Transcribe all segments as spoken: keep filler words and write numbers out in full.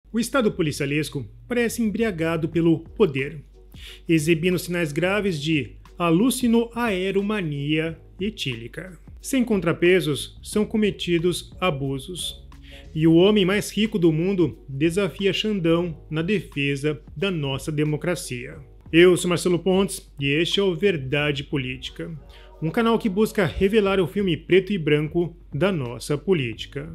O Estado policialesco parece embriagado pelo poder, exibindo sinais graves de alucinoaeromania etílica. Sem contrapesos, são cometidos abusos. E o homem mais rico do mundo desafia Xandão na defesa da nossa democracia. Eu sou Marcelo Pontes e este é o Verdade Política, um canal que busca revelar o filme preto e branco da nossa política.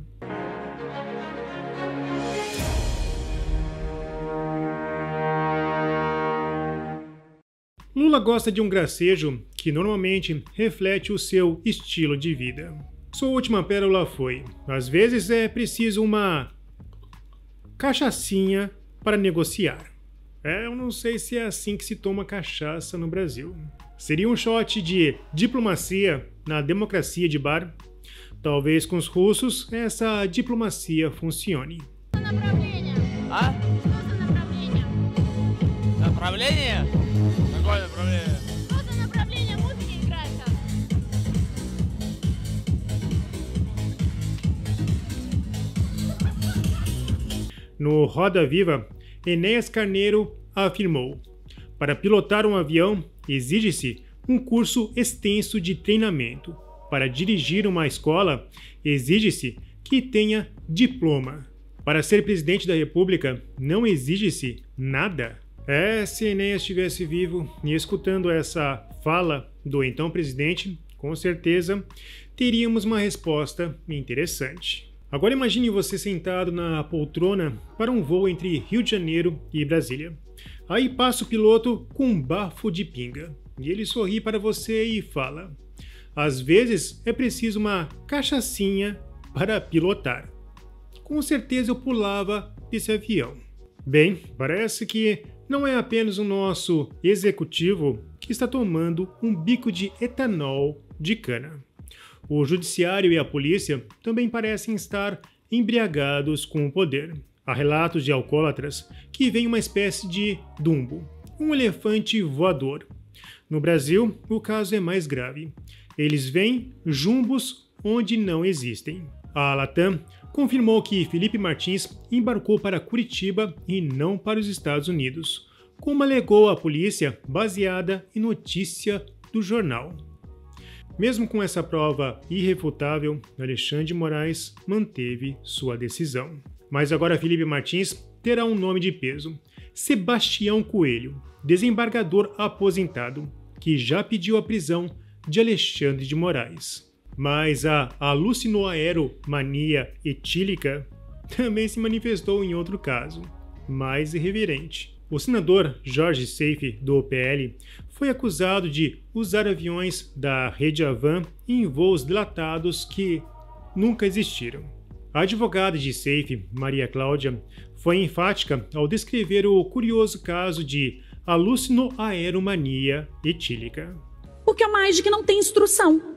Lula gosta de um gracejo que normalmente reflete o seu estilo de vida. Sua última pérola foi: às vezes é preciso uma cachaçinha para negociar. É, eu não sei se é assim que se toma cachaça no Brasil. Seria um shot de diplomacia na democracia de bar? Talvez com os russos essa diplomacia funcione. А? Направление? Какое направление? Что-то направление музыки играет там. No Roda Viva, Enéas Carneiro afirmou: para pilotar um avião exige-se um curso extenso de treinamento. Para dirigir uma escola exige-se que tenha diploma. Para ser presidente da República não exige-se nada. É, se Enéas estivesse vivo e escutando essa fala do então presidente, com certeza teríamos uma resposta interessante. Agora imagine você sentado na poltrona para um voo entre Rio de Janeiro e Brasília. Aí passa o piloto com um bafo de pinga e ele sorri para você e fala: às vezes é preciso uma cachaçinha para pilotar. Com certeza eu pulava esse avião. Bem, parece que não é apenas o nosso executivo que está tomando um bico de etanol de cana. O judiciário e a polícia também parecem estar embriagados com o poder. Há relatos de alcoólatras que veem uma espécie de Dumbo, um elefante voador. No Brasil, o caso é mais grave. Eles veem jumbos onde não existem. A Latam confirmou que Felipe Martins embarcou para Curitiba e não para os Estados Unidos, como alegou a polícia baseada em notícia do jornal. Mesmo com essa prova irrefutável, Alexandre de Moraes manteve sua decisão. Mas agora Felipe Martins terá um nome de peso: Sebastião Coelho, desembargador aposentado, que já pediu a prisão de Alexandre de Moraes. Mas a alucinoaeromania etílica também se manifestou em outro caso, mais irreverente. O senador Jorge Seife, do P L, foi acusado de usar aviões da Rede Avan em voos dilatados que nunca existiram. A advogada de Seife, Maria Cláudia, foi enfática ao descrever o curioso caso de alucinoaeromania etílica. Porque é uma A I G que não tem instrução.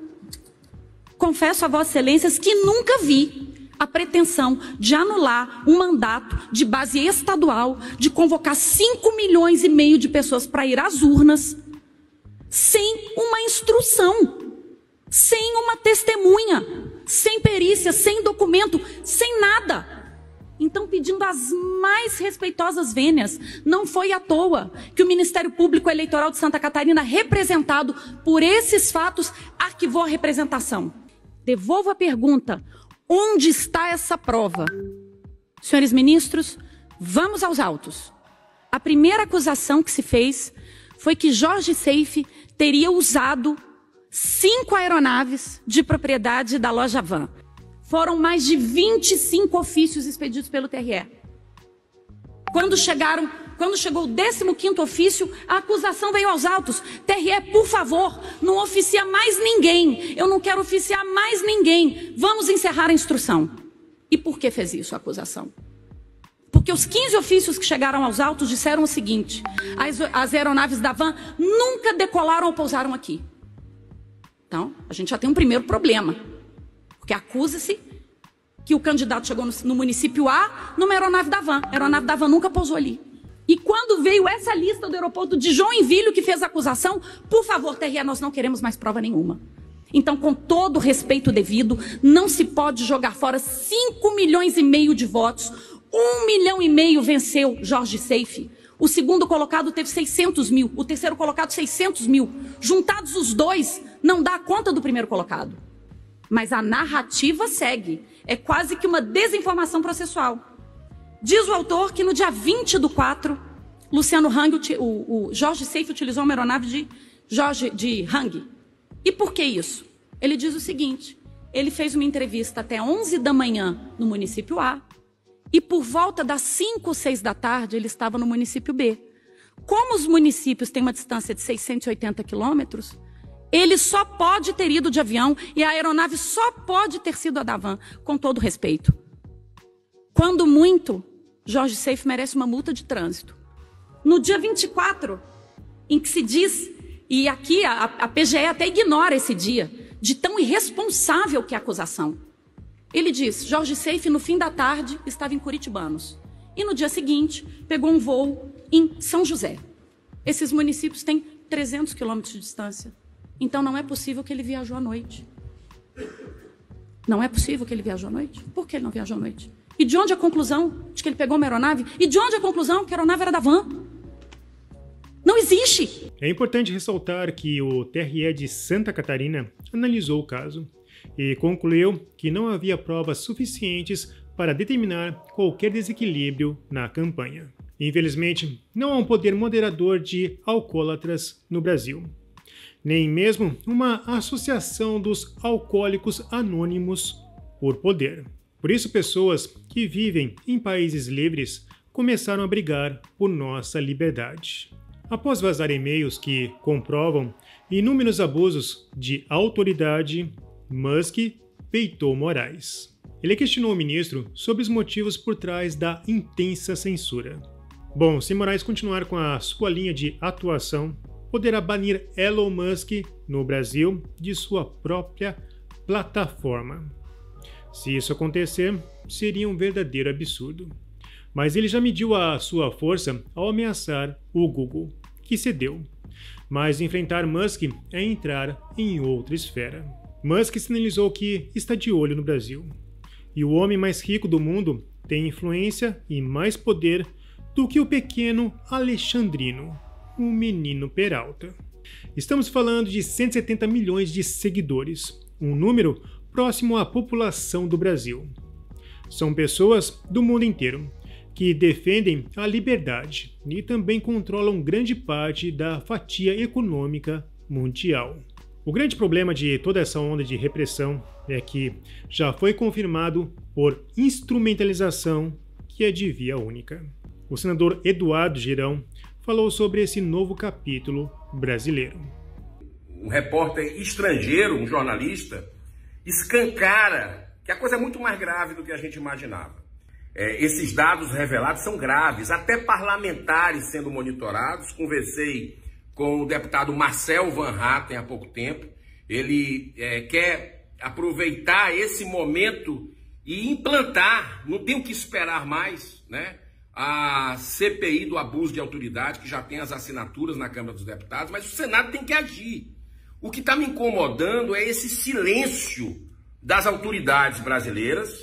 Confesso a Vossa Excelências que nunca vi a pretensão de anular um mandato de base estadual, de convocar cinco milhões e meio de pessoas para ir às urnas, sem uma instrução, sem uma testemunha, sem perícia, sem documento, sem nada. Então, pedindo as mais respeitosas vênias, não foi à toa que o Ministério Público Eleitoral de Santa Catarina, representado por esses fatos, arquivou a representação. Devolvo a pergunta: onde está essa prova? Senhores ministros, vamos aos autos. A primeira acusação que se fez foi que Jorge Seife teria usado cinco aeronaves de propriedade da loja Van. Foram mais de vinte e cinco ofícios expedidos pelo T R E. Quando chegaram, quando chegou o décimo quinto ofício, a acusação veio aos autos: T R E, por favor, não oficia mais ninguém. Eu não quero oficiar mais ninguém. Vamos encerrar a instrução. E por que fez isso a acusação? Porque os quinze ofícios que chegaram aos autos disseram o seguinte: as, as aeronaves da Van nunca decolaram ou pousaram aqui. Então, a gente já tem um primeiro problema. Porque acusa-se que o candidato chegou no, no município A numa aeronave da Van. A aeronave da Van nunca pousou ali. E quando veio essa lista do aeroporto de Joinville que fez a acusação, por favor, T R E, nós não queremos mais prova nenhuma. Então, com todo o respeito devido, não se pode jogar fora cinco milhões e meio de votos, Um milhão e meio venceu Jorge Seife. O segundo colocado teve seiscentos mil. O terceiro colocado, seiscentos mil. Juntados os dois, não dá conta do primeiro colocado. Mas a narrativa segue. É quase que uma desinformação processual. Diz o autor que no dia vinte do quatro, Luciano Hang, o, o Jorge Seife utilizou uma aeronave de, Jorge, de Hang. E por que isso? Ele diz o seguinte, ele fez uma entrevista até onze da manhã no município A, e por volta das cinco ou seis da tarde ele estava no município B. Como os municípios têm uma distância de seiscentos e oitenta quilômetros, ele só pode ter ido de avião e a aeronave só pode ter sido a da van, com todo respeito. Quando muito, Jorge Seife merece uma multa de trânsito. No dia vinte e quatro, em que se diz, e aqui a, a P G E até ignora esse dia, de tão irresponsável que é a acusação. Ele diz, Jorge Seife no fim da tarde estava em Curitibanos. E no dia seguinte, pegou um voo em São José. Esses municípios têm trezentos quilômetros de distância. Então não é possível que ele viajou à noite. Não é possível que ele viajou à noite? Por que ele não viajou à noite? E de onde a conclusão de que ele pegou uma aeronave? E de onde a conclusão que a aeronave era da van? Não existe! É importante ressaltar que o T R E de Santa Catarina analisou o caso e concluiu que não havia provas suficientes para determinar qualquer desequilíbrio na campanha. Infelizmente, não há um poder moderador de alcoólatras no Brasil, nem mesmo uma associação dos alcoólicos anônimos por poder. Por isso, pessoas que vivem em países livres começaram a brigar por nossa liberdade. Após vazar e-mails que comprovam inúmeros abusos de autoridade, Musk peitou Moraes. Ele questionou o ministro sobre os motivos por trás da intensa censura. Bom, se Moraes continuar com a sua linha de atuação, poderá banir Elon Musk no Brasil de sua própria plataforma. Se isso acontecer, seria um verdadeiro absurdo. Mas ele já mediu a sua força ao ameaçar o Google, que cedeu. Mas enfrentar Musk é entrar em outra esfera. Musk sinalizou que está de olho no Brasil. E o homem mais rico do mundo tem influência e mais poder do que o pequeno Alexandrino, o menino Peralta. Estamos falando de cento e setenta milhões de seguidores, um número próximo à população do Brasil. São pessoas do mundo inteiro que defendem a liberdade e também controlam grande parte da fatia econômica mundial. O grande problema de toda essa onda de repressão é que já foi confirmado por instrumentalização que é de via única. O senador Eduardo Girão falou sobre esse novo capítulo brasileiro. Um repórter estrangeiro, um jornalista, escancara que a coisa é muito mais grave do que a gente imaginava. É, esses dados revelados são graves, até parlamentares sendo monitorados. Conversei com o deputado Marcel Van Hatten há pouco tempo. Ele é, quer aproveitar esse momento e implantar, não tem o que esperar mais, né? A C P I do abuso de autoridade, que já tem as assinaturas na Câmara dos Deputados, mas o Senado tem que agir. O que está me incomodando é esse silêncio das autoridades brasileiras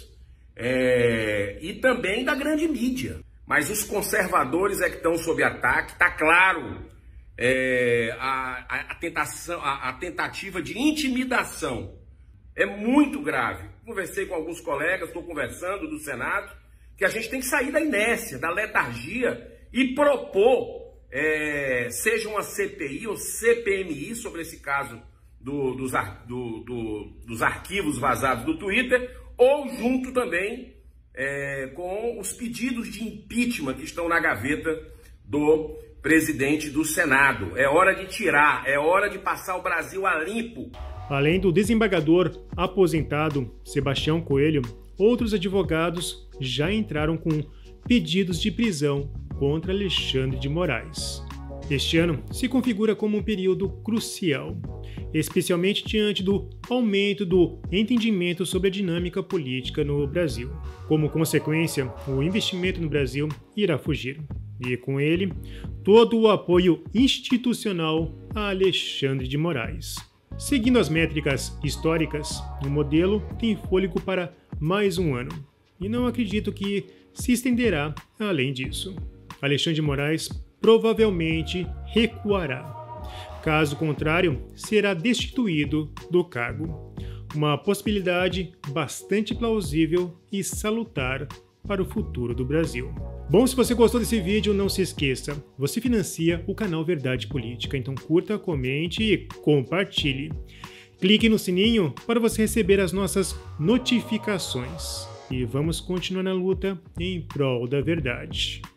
é, e também da grande mídia. Mas os conservadores é que estão sob ataque, está claro é, a, a, a, tentação, a, a tentativa de intimidação é muito grave. Conversei com alguns colegas, estou conversando do Senado, que a gente tem que sair da inércia, da letargia e propor, é, seja uma C P I ou C P M I sobre esse caso do, dos, do, do, dos arquivos vazados do Twitter, ou junto também é, com os pedidos de impeachment que estão na gaveta do presidente do Senado. É hora de tirar, é hora de passar o Brasil a limpo. Além do desembargador aposentado Sebastião Coelho, outros advogados já entraram com pedidos de prisão contra Alexandre de Moraes. Este ano se configura como um período crucial, especialmente diante do aumento do entendimento sobre a dinâmica política no Brasil. Como consequência, o investimento no Brasil irá fugir, e com ele, todo o apoio institucional a Alexandre de Moraes. Seguindo as métricas históricas, o modelo tem fôlego para mais um ano, e não acredito que se estenderá além disso. Alexandre de Moraes provavelmente recuará. Caso contrário, será destituído do cargo. Uma possibilidade bastante plausível e salutar para o futuro do Brasil. Bom, se você gostou desse vídeo, não se esqueça, você financia o canal Verdade Política, então curta, comente e compartilhe. Clique no sininho para você receber as nossas notificações. E vamos continuar na luta em prol da verdade.